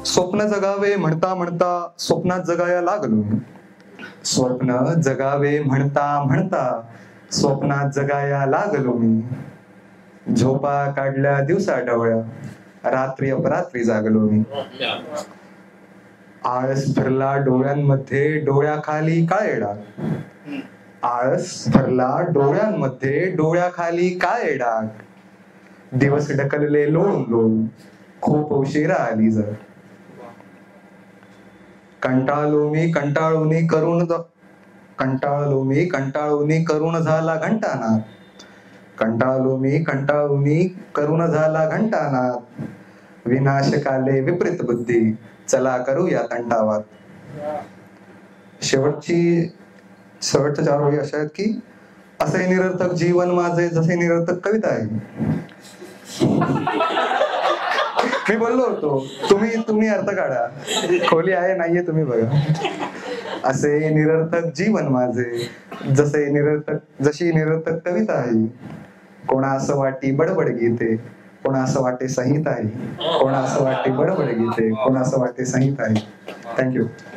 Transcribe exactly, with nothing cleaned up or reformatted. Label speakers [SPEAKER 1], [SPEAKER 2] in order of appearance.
[SPEAKER 1] स्वप्न जगावे म्हणता म्हणता स्वप्नात जगाया लागलो. स्वप्न जगावे म्हणता म्हणता स्वप्नात जगाया लागलो मी. झोपा काढल्या दिवसा डवळ्या, रात्री अपरात्री जागलो मी. आळस भरला डोळ्यांमध्ये, डोळ्याखाली काळे डाग. आळस भरला डोळ्यांमध्ये, डोळ्याखाली काळे डाग. दिवस ढकलले लोळून लोळून, खूप उशिरा आली जर. कंटाळलो मी कंटाळूनी करून कंटाळलो मी कंटाळूनी करून झाला घंटानाद. कंटाळलो मी कंटाळूनी करून झाला घंटानाद. विनाशकाले विपरीत बुद्धी, चला करूया तंटावाद. शेवटची शेवटच्या चार ओळी अशा आहेत की, असे निरर्थक जीवन माझे जसे निरर्थक कविता आहे. मी बोललो होतो, तुम्ही तुम्ही अर्थ काढा, खोली आहे नाहीये तुम्ही बघा. असे निरर्थक जीवन माझे जसे निरर्थक जशी निरर्थक कविता आहे. कोणा असं वाटी बडबड गीते, कोणा असं वाटे संहिता आहे. कोणा असं वाटे बडबड गीते, कोणा असं वाटे संहिता आहे. थँक्यू.